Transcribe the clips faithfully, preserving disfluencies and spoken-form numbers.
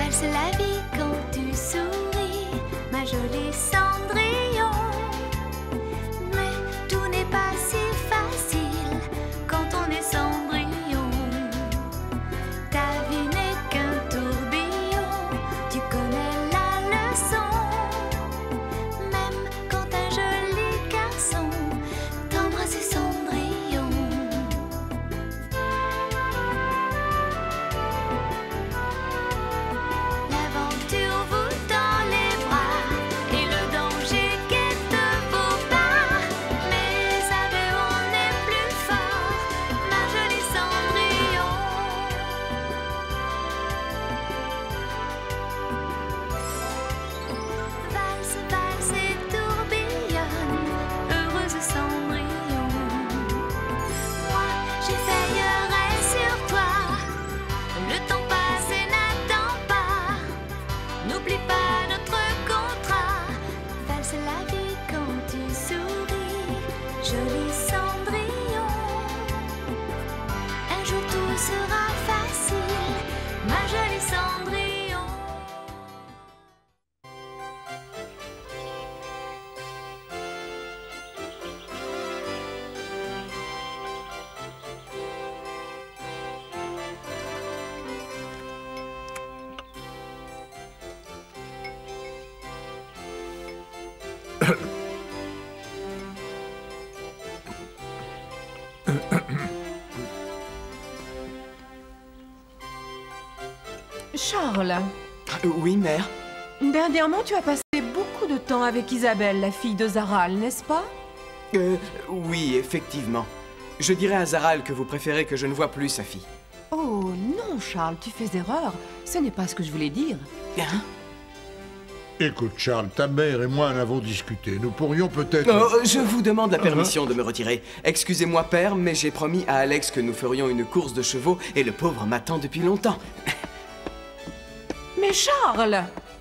Valse la vie quand tu souris, ma jolie Cendrillon. Mais tout n'est pas si facile quand on est Cendrillon. Ta vie n'est qu'un tourbillon, tu connais la leçon. Même quand un joli garçon t'embrasse Cendrillon. L'aventure vous tend les bras et le danger guette vos pas. Mais avec on est plus fort, ma jolie Cendrillon. Valse, valse et tourbillonne, heureuse Cendrillon. Moi, j'ai veillerai sur toi, le temps passe et n'attend pas. N'oublie pas notre contrat, valse la vie quand tu souris, joli Cendrillon. Un jour tout sera facile, ma jolie Cendrillon. Charles, Euh, Oui, mère. dernièrement tu as passé beaucoup de temps avec Isabelle, la fille de Zaral, n'est-ce pas? Euh, oui, effectivement. Je dirais à Zaral que vous préférez que je ne vois plus sa fille. Oh non, Charles, tu fais erreur. Ce n'est pas ce que je voulais dire. Hein? Écoute, Charles, ta mère et moi en avons discuté. Nous pourrions peut-être... Oh, je vous demande la permission de me retirer. Excusez-moi, père, mais j'ai promis à Alex que nous ferions une course de chevaux et le pauvre m'attend depuis longtemps. Mais Charles!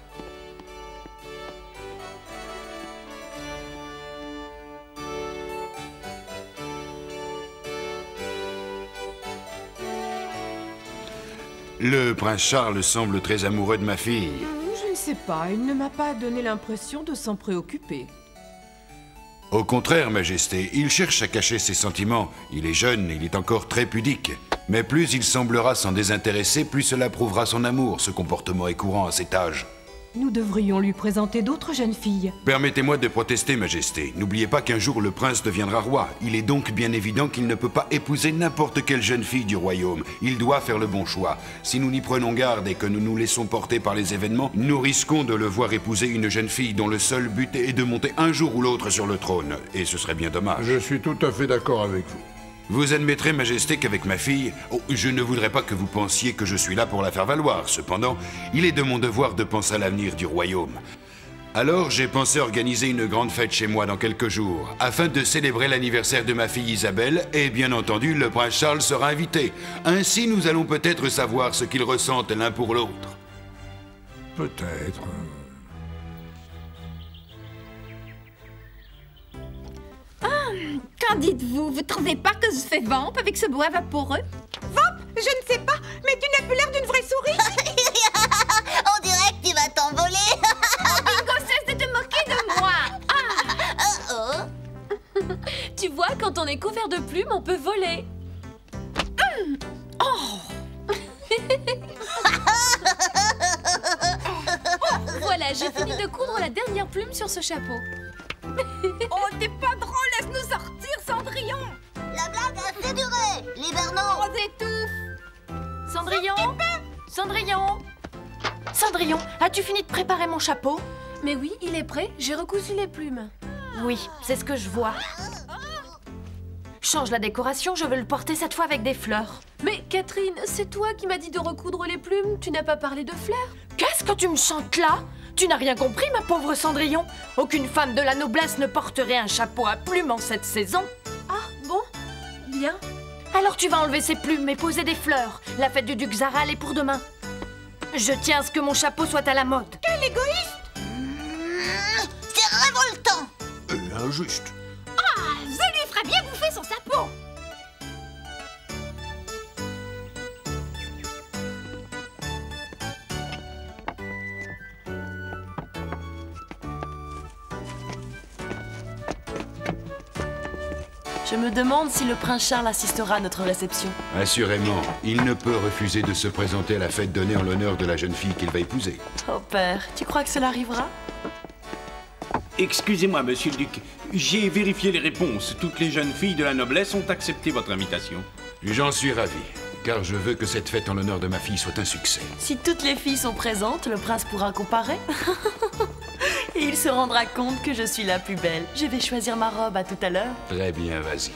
Le prince Charles semble très amoureux de ma fille. Je ne sais pas, il ne m'a pas donné l'impression de s'en préoccuper. Au contraire, Majesté, il cherche à cacher ses sentiments. Il est jeune, il est encore très pudique. Mais plus il semblera s'en désintéresser, plus cela prouvera son amour. Ce comportement est courant à cet âge. Nous devrions lui présenter d'autres jeunes filles. Permettez-moi de protester, Majesté. N'oubliez pas qu'un jour le prince deviendra roi. Il est donc bien évident qu'il ne peut pas épouser n'importe quelle jeune fille du royaume. Il doit faire le bon choix. Si nous n'y prenons garde et que nous nous laissons porter par les événements, nous risquons de le voir épouser une jeune fille dont le seul but est de monter un jour ou l'autre sur le trône. Et ce serait bien dommage. Je suis tout à fait d'accord avec vous. Vous admettrez, Majesté, qu'avec ma fille, oh, je ne voudrais pas que vous pensiez que je suis là pour la faire valoir. Cependant, il est de mon devoir de penser à l'avenir du royaume. Alors, j'ai pensé organiser une grande fête chez moi dans quelques jours, afin de célébrer l'anniversaire de ma fille Isabelle, et bien entendu, le prince Charles sera invité. Ainsi, nous allons peut-être savoir ce qu'ils ressentent l'un pour l'autre. Peut-être. Qu'en dites-vous? Vous trouvez pas que je fais vamp avec ce bois vaporeux? Vamp? Je ne sais pas, mais tu n'as plus l'air d'une vraie souris. On dirait que tu vas t'envoler. Bingo, cesse de te moquer de moi! Oh, oh. Tu vois, quand on est couvert de plumes, on peut voler. Hum. Oh! Voilà, j'ai fini de coudre la dernière plume sur ce chapeau. Oh, t'es pas drôle, laisse-nous sortir, Cendrillon! La blague a assez duré. Libère-nous. On étouffe! Cendrillon? Cendrillon? Cendrillon, as-tu fini de préparer mon chapeau? Mais oui, il est prêt, j'ai recousu les plumes. Oui, c'est ce que je vois. Change la décoration, je veux le porter cette fois avec des fleurs. Mais Catherine, c'est toi qui m'as dit de recoudre les plumes, tu n'as pas parlé de fleurs? Qu'est-ce que tu me chantes là? Tu n'as rien compris, ma pauvre Cendrillon? Aucune femme de la noblesse ne porterait un chapeau à plumes en cette saison. Ah, bon, bien. Alors tu vas enlever ces plumes et poser des fleurs. La fête du duc Zaral est pour demain. Je tiens à ce que mon chapeau soit à la mode. Quel égoïste! Mmh, c'est révoltant. Et injuste. Ah, je lui ferai bien bouffer son chapeau! Je me demande si le prince Charles assistera à notre réception. Assurément, il ne peut refuser de se présenter à la fête donnée en l'honneur de la jeune fille qu'il va épouser. Oh père, tu crois que cela arrivera? Excusez-moi, monsieur le duc. J'ai vérifié les réponses. Toutes les jeunes filles de la noblesse ont accepté votre invitation. J'en suis ravi, car je veux que cette fête en l'honneur de ma fille soit un succès. Si toutes les filles sont présentes, le prince pourra comparer. Et il se rendra compte que je suis la plus belle. Je vais choisir ma robe, à tout à l'heure. Très bien, vas-y.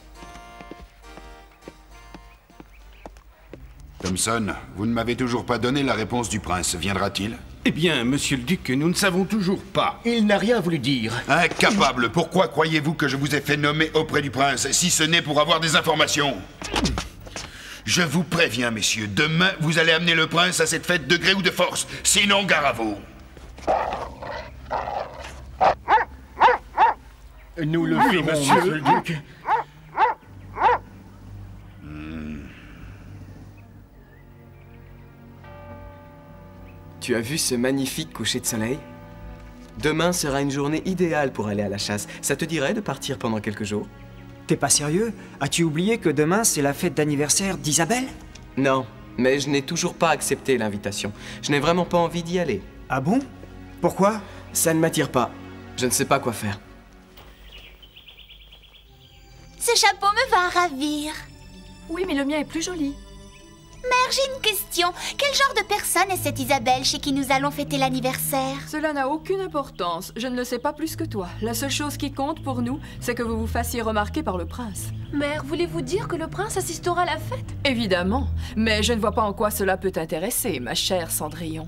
Thompson, vous ne m'avez toujours pas donné la réponse du prince. Viendra-t-il? Eh bien, monsieur le duc, nous ne savons toujours pas. Il n'a rien voulu dire. Incapable, pourquoi croyez-vous que je vous ai fait nommer auprès du prince, si ce n'est pour avoir des informations? Je vous préviens, messieurs, demain, vous allez amener le prince à cette fête de gré ou de force. Sinon, gare à vous. Nous le ferons, monsieur le duc. Tu as vu ce magnifique coucher de soleil? Demain sera une journée idéale pour aller à la chasse. Ça te dirait de partir pendant quelques jours? T'es pas sérieux? As-tu oublié que demain c'est la fête d'anniversaire d'Isabelle? Non, mais je n'ai toujours pas accepté l'invitation. Je n'ai vraiment pas envie d'y aller. Ah bon? Pourquoi? Ça ne m'attire pas. Je ne sais pas quoi faire. Ce chapeau me va ravir. Oui, mais le mien est plus joli. Mère, j'ai une question. Quel genre de personne est cette Isabelle chez qui nous allons fêter l'anniversaire? Cela n'a aucune importance. Je ne le sais pas plus que toi. La seule chose qui compte pour nous, c'est que vous vous fassiez remarquer par le prince. Mère, voulez-vous dire que le prince assistera à la fête? Évidemment. Mais je ne vois pas en quoi cela peut t'intéresser, ma chère Cendrillon.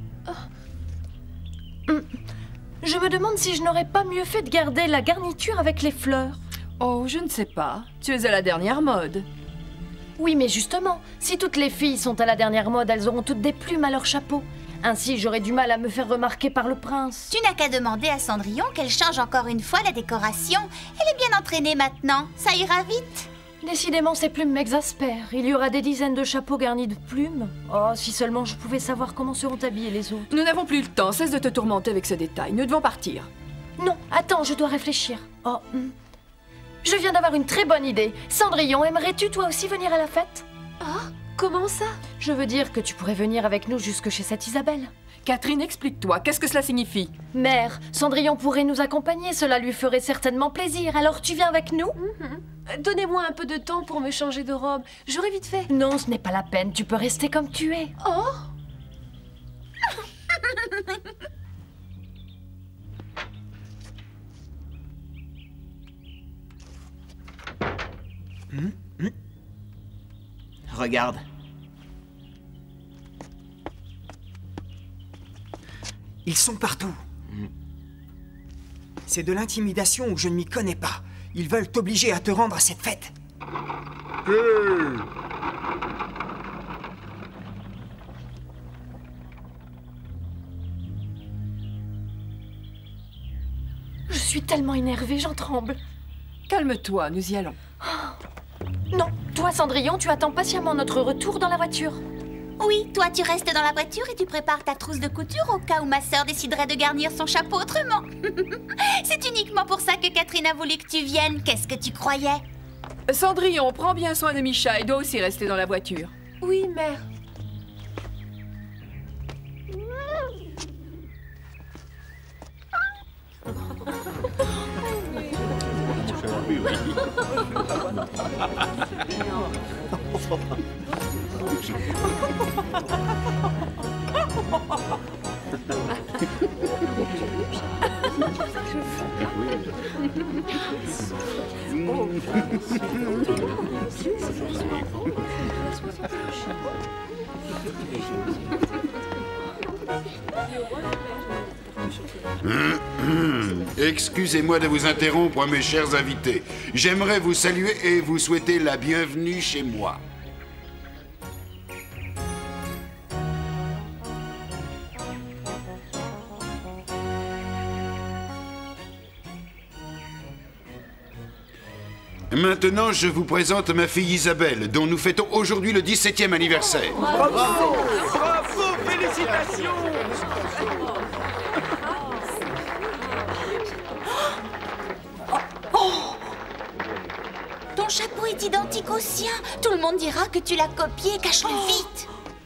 Oh. Je me demande si je n'aurais pas mieux fait de garder la garniture avec les fleurs. Oh, je ne sais pas. Tu es à la dernière mode. Oui, mais justement, si toutes les filles sont à la dernière mode, elles auront toutes des plumes à leur chapeau. Ainsi, j'aurai du mal à me faire remarquer par le prince. Tu n'as qu'à demander à Cendrillon qu'elle change encore une fois la décoration. Elle est bien entraînée maintenant, ça ira vite. Décidément, ces plumes m'exaspèrent. Il y aura des dizaines de chapeaux garnis de plumes. Oh, si seulement je pouvais savoir comment seront habillés les autres. Nous n'avons plus le temps, cesse de te tourmenter avec ce détail. Nous devons partir. Non, attends, je dois réfléchir. Oh, hmm. Je viens d'avoir une très bonne idée. Cendrillon, aimerais-tu toi aussi venir à la fête? Ah, comment ça? Je veux dire que tu pourrais venir avec nous jusque chez cette Isabelle. Catherine, explique-toi, qu'est-ce que cela signifie? Mère, Cendrillon pourrait nous accompagner, cela lui ferait certainement plaisir. Alors tu viens avec nous? Mm-hmm. Donnez-moi un peu de temps pour me changer de robe. J'aurai vite fait. Non, ce n'est pas la peine, tu peux rester comme tu es. Oh. Mmh, mmh. Regarde. Ils sont partout. Mmh. C'est de l'intimidation où je ne m'y connais pas. Ils veulent t'obliger à te rendre à cette fête. Hey. Je suis tellement énervée, j'en tremble. Calme-toi, nous y allons. Oh. Non, toi Cendrillon, tu attends patiemment notre retour dans la voiture. Oui, toi tu restes dans la voiture et tu prépares ta trousse de couture au cas où ma sœur déciderait de garnir son chapeau autrement. C'est uniquement pour ça que Catherine a voulu que tu viennes. Qu'est-ce que tu croyais? Cendrillon, prends bien soin de Micha, il doit aussi rester dans la voiture. Oui, mère. Excusez-moi de vous interrompre, mes chers invités. J'aimerais vous saluer et vous souhaiter la bienvenue chez moi. Maintenant, je vous présente ma fille Isabelle, dont nous fêtons aujourd'hui le dix-septième anniversaire. Bravo! Bravo! Félicitations! chapeau est identique au sien. Tout le monde dira que tu l'as copié. Cache-le Oh. vite.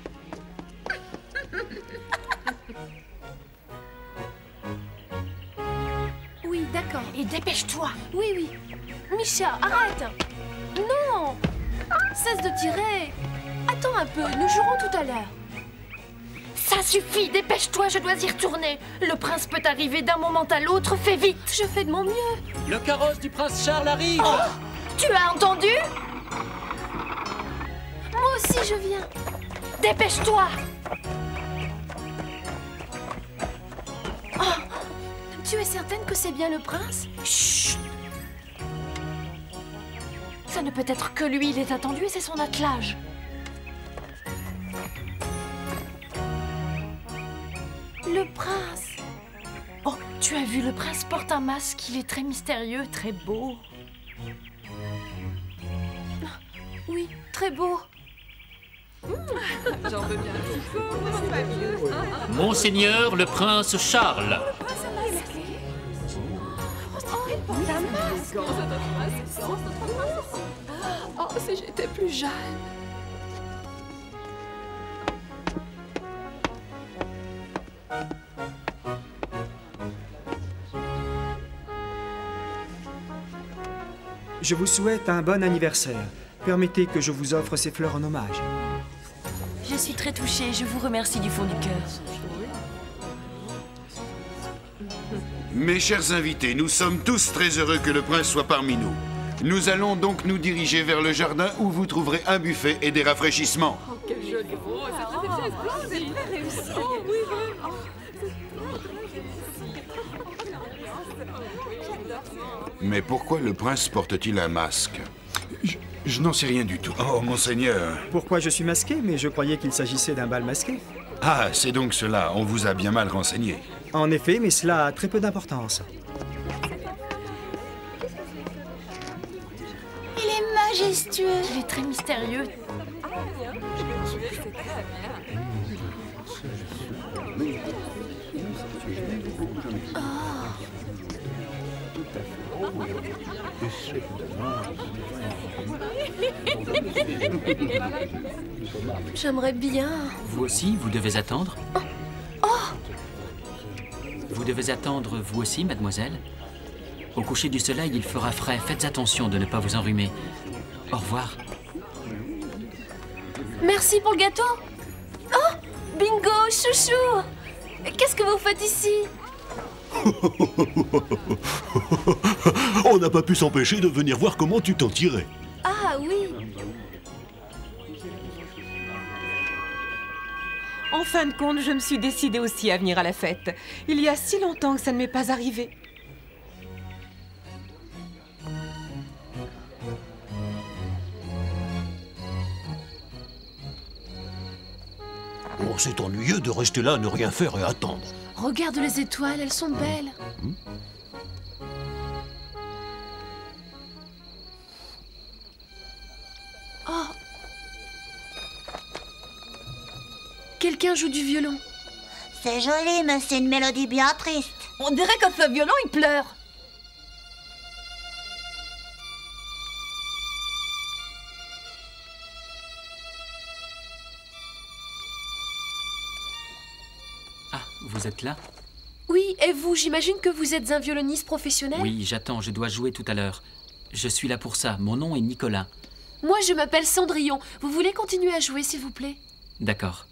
Oui, d'accord. Et dépêche-toi. Oui, oui. Misha, arrête. Non. Cesse de tirer. Attends un peu, nous jouerons tout à l'heure. Ça suffit, dépêche-toi, je dois y retourner. Le prince peut arriver d'un moment à l'autre, fais vite. Je fais de mon mieux. Le carrosse du prince Charles arrive. Oh, tu as entendu? Moi aussi, je viens. Dépêche-toi. Oh, tu es certaine que c'est bien le prince? Chut. Ça ne peut être que lui, il est attendu et c'est son attelage. Le prince. Oh, tu as vu, le prince porte un masque, il est très mystérieux, très beau. Oui, très beau. J'en veux bien un petit peu. Monseigneur le prince Charles. Oh, si j'étais plus jeune. Je vous souhaite un bon anniversaire. Permettez que je vous offre ces fleurs en hommage. Je suis très touchée, je vous remercie du fond du cœur. Mes chers invités, nous sommes tous très heureux que le prince soit parmi nous. Nous allons donc nous diriger vers le jardin où vous trouverez un buffet et des rafraîchissements. Oh, quel joli gros, c'est très splendide. Très réussi. Oh, oui, vraiment. Mais pourquoi le prince porte-t-il un masque? Je, je n'en sais rien du tout. Oh, monseigneur. Pourquoi je suis masqué? Mais je croyais qu'il s'agissait d'un bal masqué. Ah, c'est donc cela. On vous a bien mal renseigné. En effet, mais cela a très peu d'importance. Il est majestueux. Il est très mystérieux. J'aimerais bien. Vous aussi, vous devez attendre. Oh! Vous devez attendre, vous aussi, mademoiselle. Au coucher du soleil, il fera frais. Faites attention de ne pas vous enrhumer. Au revoir. Merci pour le gâteau. Oh! Bingo, chouchou! Qu'est-ce que vous faites ici? On n'a pas pu s'empêcher de venir voir comment tu t'en tirais. Ah oui. En fin de compte, je me suis décidée aussi à venir à la fête. Il y a si longtemps que ça ne m'est pas arrivé. Oh, c'est ennuyeux de rester là, ne rien faire et attendre. Regarde les étoiles, elles sont belles. Hmm? Oh! Quelqu'un joue du violon. C'est joli, mais c'est une mélodie bien triste. On dirait que ce violon, il pleure. Ah, vous êtes là? Oui, et vous, j'imagine que vous êtes un violoniste professionnel? Oui, j'attends, je dois jouer tout à l'heure. Je suis là pour ça, mon nom est Nicolas. Moi, je m'appelle Cendrillon. Vous voulez continuer à jouer, s'il vous plaît? D'accord.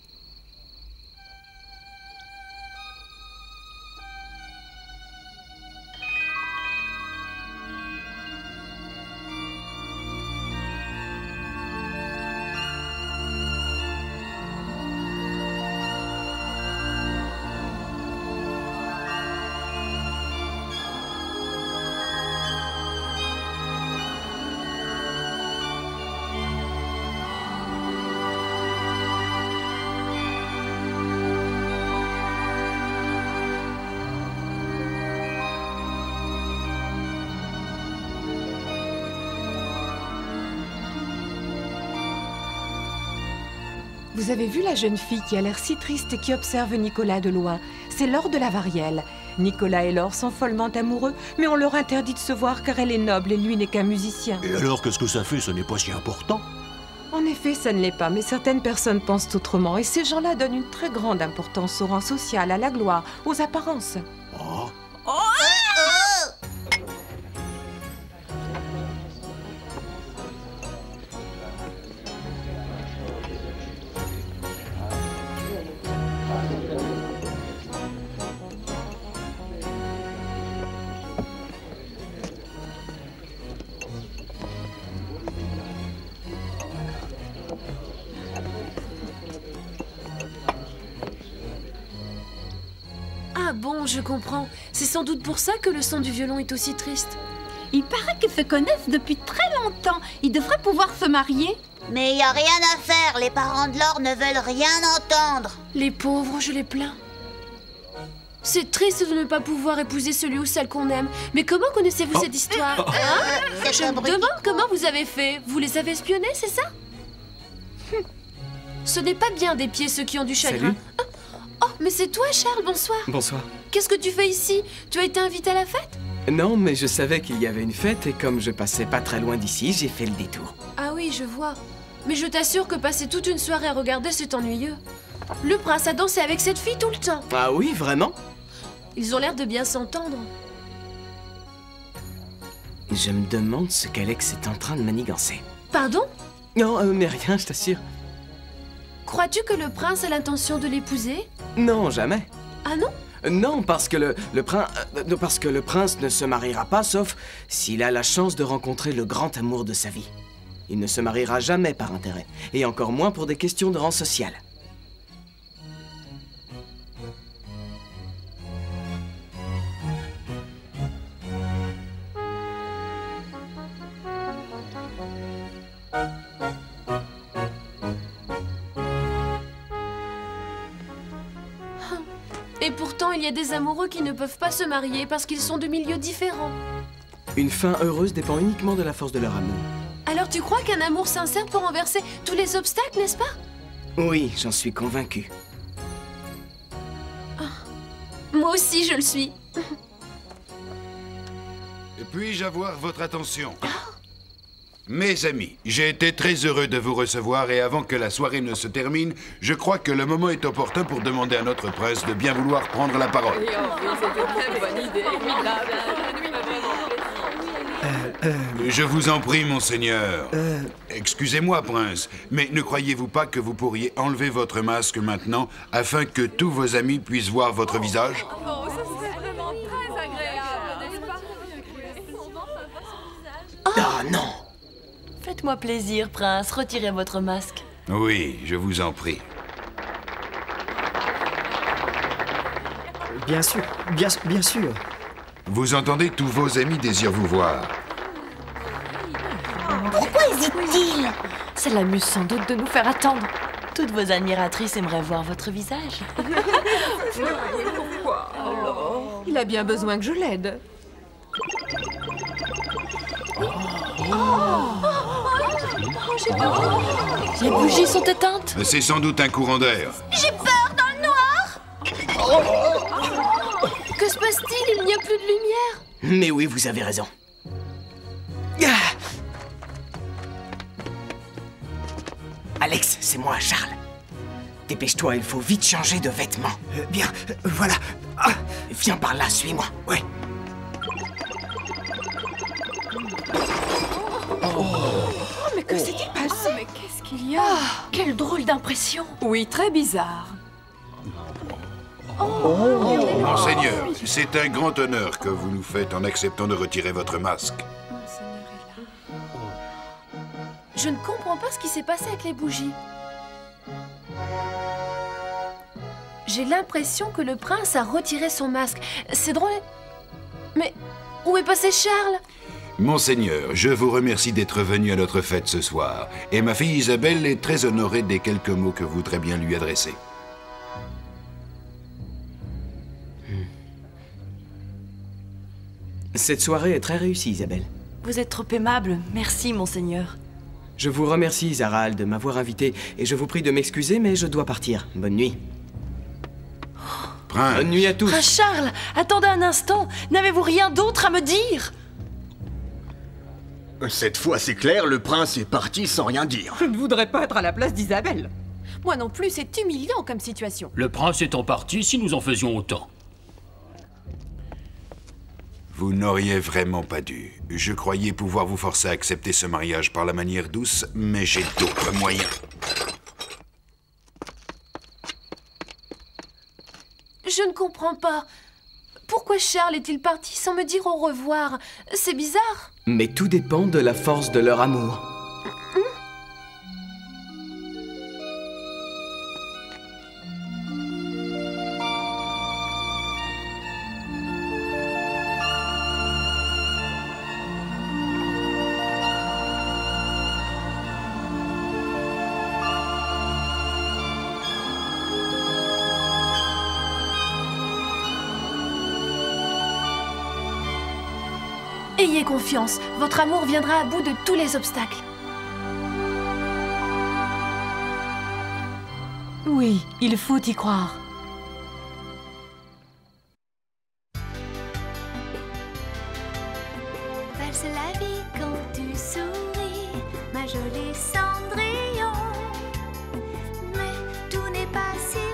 Vous avez vu la jeune fille qui a l'air si triste et qui observe Nicolas de loin? C'est Laure de la Varielle. Nicolas et Laure sont follement amoureux, mais on leur interdit de se voir car elle est noble et lui n'est qu'un musicien. Et alors, qu'est-ce que ça fait? Ce n'est pas si important. En effet, ça ne l'est pas, mais certaines personnes pensent autrement, et ces gens-là donnent une très grande importance au rang social, à la gloire, aux apparences. Oh. Oh. Ah bon, je comprends. C'est sans doute pour ça que le son du violon est aussi triste. Il paraît qu'ils se connaissent depuis très longtemps. Ils devraient pouvoir se marier. Mais il y a rien à faire, les parents de Laure ne veulent rien entendre. Les pauvres, je les plains. C'est triste de ne pas pouvoir épouser celui ou celle qu'on aime. Mais comment connaissez-vous cette histoire hein C'est Je me demande comment vous avez fait. Vous les avez espionnés, c'est ça? Ce n'est pas bien d'épier ceux qui ont du chagrin. Salut. Oh, mais c'est toi, Charles, bonsoir. Bonsoir. Qu'est-ce que tu fais ici? Tu as été invité à la fête? Non, mais je savais qu'il y avait une fête et comme je passais pas très loin d'ici, j'ai fait le détour. Ah oui, je vois. Mais je t'assure que passer toute une soirée à regarder, c'est ennuyeux. Le prince a dansé avec cette fille tout le temps. Ah oui, vraiment? Ils ont l'air de bien s'entendre. Je me demande ce qu'Alex est en train de manigancer. Pardon? Non, euh, mais rien, je t'assure. Crois-tu que le prince a l'intention de l'épouser? Non, jamais. Ah non? Non, parce que le, le prince... Euh, parce que le prince ne se mariera pas, sauf s'il a la chance de rencontrer le grand amour de sa vie. Il ne se mariera jamais par intérêt, et encore moins pour des questions de rang social. Et pourtant, il y a des amoureux qui ne peuvent pas se marier parce qu'ils sont de milieux différents. Une fin heureuse dépend uniquement de la force de leur amour. Alors tu crois qu'un amour sincère peut renverser tous les obstacles, n'est-ce pas? Oui, j'en suis convaincu. Oh. Moi aussi, je le suis. Puis-je avoir votre attention? Mes amis, j'ai été très heureux de vous recevoir et avant que la soirée ne se termine, je crois que le moment est opportun pour demander à notre prince de bien vouloir prendre la parole. Euh, euh, Je vous en prie, monseigneur. Euh... Excusez-moi, prince, mais ne croyez-vous pas que vous pourriez enlever votre masque maintenant afin que tous vos amis puissent voir votre visage? Oh, ça serait vraiment très agréable, n'est-ce pas? Ah non! Faites-moi plaisir, prince, retirez votre masque. Oui, je vous en prie. Bien sûr, bien, bien sûr. Vous entendez, tous vos amis désirent vous voir. Pourquoi hésite-t-il? Ça l'amuse sans doute de nous faire attendre. Toutes vos admiratrices aimeraient voir votre visage. Pourquoi? Alors, il a bien besoin que je l'aide. Oh. Oh. J'ai peur. Les bougies sont éteintes. C'est sans doute un courant d'air. J'ai peur dans le noir. Oh. Que se passe-t-il? Il n'y a plus de lumière. Mais oui, vous avez raison. Ah. Alex, c'est moi, Charles. Dépêche-toi, il faut vite changer de vêtements. Euh, bien, euh, voilà. Ah. Viens par là, suis-moi. Ouais. Oh, mais que s'est-il passé? Oh, mais qu'est-ce qu'il y a? Ah, quelle drôle d'impression. Oui, très bizarre. Oh. Oh. Monseigneur, c'est un grand honneur que vous nous faites en acceptant de retirer votre masque. Je ne comprends pas ce qui s'est passé avec les bougies. J'ai l'impression que le prince a retiré son masque. C'est drôle. Mais où est passé Charles? Monseigneur, je vous remercie d'être venu à notre fête ce soir. Et ma fille Isabelle est très honorée des quelques mots que vous voudrez bien lui adresser. Cette soirée est très réussie, Isabelle. Vous êtes trop aimable. Merci, monseigneur. Je vous remercie, Zaral, de m'avoir invité, et je vous prie de m'excuser, mais je dois partir. Bonne nuit. Prince. Bonne nuit à tous. Prince Charles, attendez un instant. N'avez-vous rien d'autre à me dire? Cette fois, c'est clair, le prince est parti sans rien dire. Je ne voudrais pas être à la place d'Isabelle. Moi non plus, c'est humiliant comme situation. Le prince étant parti, si nous en faisions autant. Vous n'auriez vraiment pas dû. Je croyais pouvoir vous forcer à accepter ce mariage par la manière douce, mais j'ai d'autres moyens. Je ne comprends pas. Pourquoi Charles est-il parti sans me dire au revoir? C'est bizarre. Mais tout dépend de la force de leur amour. Ayez confiance, votre amour viendra à bout de tous les obstacles. Oui, il faut y croire. Valse la vie quand tu souris, ma jolie Cendrillon. Mais tout n'est pas si